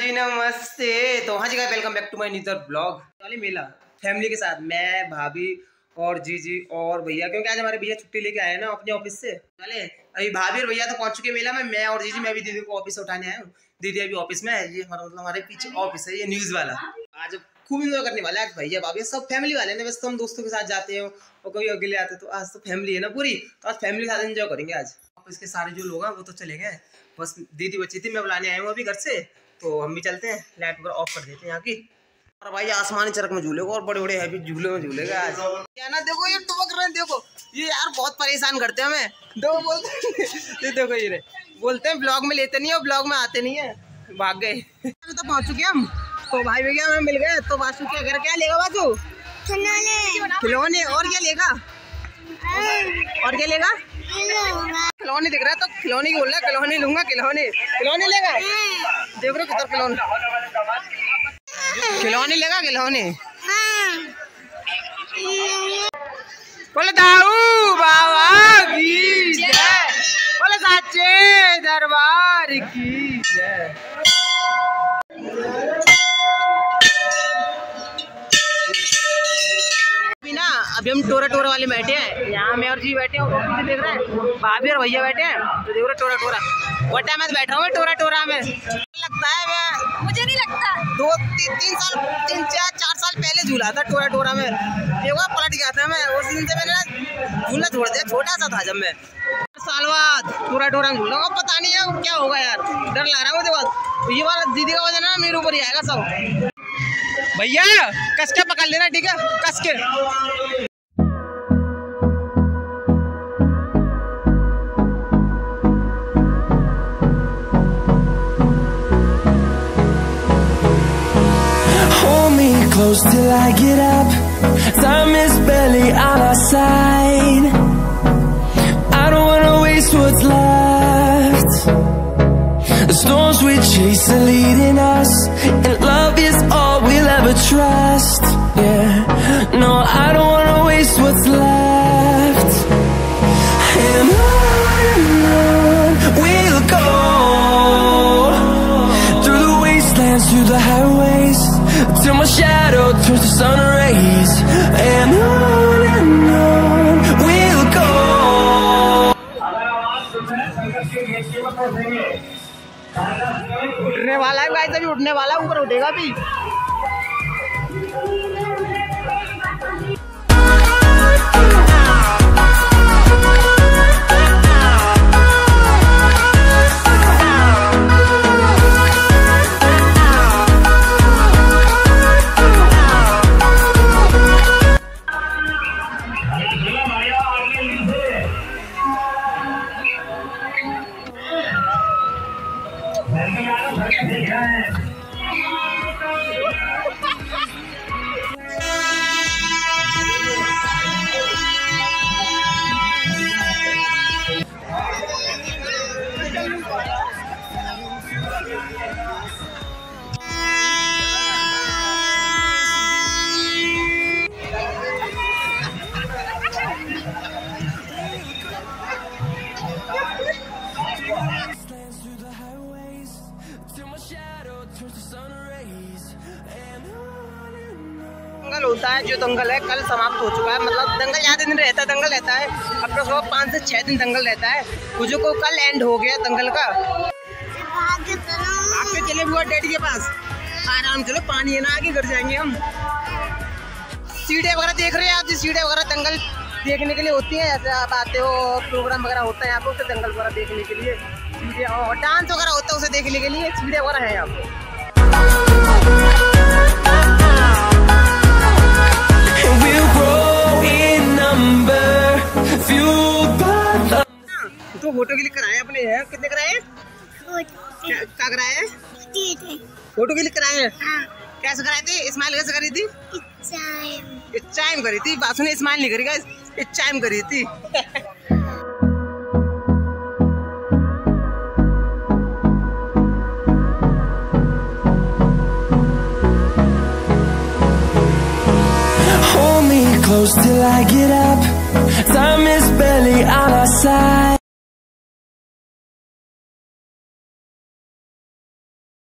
जी नमस्ते। तो हाँ जी guys, welcome back to my new blog. वाली मेला फैमिली के साथ, मैं, भाभी और जीजी और भैया, क्योंकि आज हमारे भैया छुट्टी लेके आए ना अपने ऑफिस से। चले अभी भाभी और भैया तो पहुंच चुके मेला में, मैं और जीजी, मैं भी दीदी को ऑफिस से उठाने आया हूँ। दीदी अभी ऑफिस में है, ये मतलब हमारे पीछे ऑफिस है, ये न्यूज वाला। आज खूब इंजॉय करने वाला है। भैया भाभी सब फैमिली वाले हैं, वैसे तो हम दोस्तों के साथ जाते हैं और कभी अकेले आते हैं, तो आज तो फैमिली है ना पूरी, तो आज फैमिली के साथ एंजॉय करेंगे। आज ऑफिस के सारे जो लोग हैं वो तो चले गए, बस दीदी बची थी, मैं बुलाने आया हूँ अभी घर से, तो हम भी चलते हैं। लाइट वगैरह ऑफ कर देते हैं यहाँ की। और भाई आसमानी चरक में झूलेगा और बड़े बड़े हैवी झूले में झूलेगा आज। क्या ना देखो ये टपक रहे हैं, देखो ये यार बहुत परेशान करते हैं हमें। दो बोलते देखो ये बोलते हैं ब्लॉग में लेते नहीं है और ब्लॉग में आते नहीं है, भाग गए। तो पहुंच चुके हम, तो भाई भैया हमें मिल गए। तो बासु क्या घर क्या लेगा बासु? खिलौने। और क्या लेगा? और क्या लेगा? खिलौने दिख रहा है तो खिलौने की बोल रहा है, खिलौने लूंगा, खिलौने लेगा। देख रहे किधर खिलौने लेगा, खिलौने। बोले दाऊ बाबा की जय, बोले साचे दरबार की जय। अभी हम टोरा वाले बैठे हैं, यहाँ मैं और जी बैठे हैं, देख रहे हैं भाभी और भैया बैठे हैं, तो देख रहे टोरा वो टाइम में बैठा हूँ मैं टोरा में। लगता है मैं, मुझे नहीं लगता, 3-4 साल पहले झूला था टोरा में, देखो पलट गया था मैं। उस दिन से मैंने झूला छोड़ दिया, छोटा सा था जब मैं। साल बाद टोरा में झूला, पता नहीं है क्या होगा यार, डर लग रहा है मुझे बहुत। ये वाला दीदी का वजन है मेरे ऊपर ही आएगा सब। भैया कस के पकड़ लेना, ठीक है, कस के। Close till I get up. Time is barely on our side. I don't wanna waste what's left. The storms we chase are leading us, and love is all we'll ever trust. Yeah, no, I don't wanna waste what's left. And on we'll go, through the wastelands, through the highways, till my shadow turns to sun rays. And on we'll go. उठने वाला है guys, अभी उठने वाला है, ऊपर उठेगा भी। दंगल होता है, जो दंगल है कल समाप्त हो चुका है। मतलब दंगल ज़्यादा दिन रहता है, दंगल रहता है अपना 5 से 6 दिन दंगल रहता है। मुझे को कल एंड हो गया दंगल का। आपके चले बुआ डैडी के पास आराम, चलो पानी है ना, आगे घर जाएंगे हम। सीढ़ियाँ वगैरह देख रहे हैं आप, सीढ़ियाँ वगैरह दंगल देखने के लिए होती है, जैसे आप आते हो प्रोग्राम वगैरह होता है यहाँ पे, उसे दंगल वगैरह देखने के लिए, सीढ़ियाँ और डांस वगैरह होता है उसे देखने के लिए सीढ़ियाँ वगैरह है यहाँ पे। तो फोटो क्लिक कराए अपने हैं, कितने कराए? क्या कराए? फोटो क्लिक कराए हैं। कैसे कराए थे? स्माइल कैसे करी थी? इच्चाइम करी थी, बासु ने स्माइल नहीं करी गाइस, इच्चाइम करी थी। Hold me close till I get up. Time is barely on our side.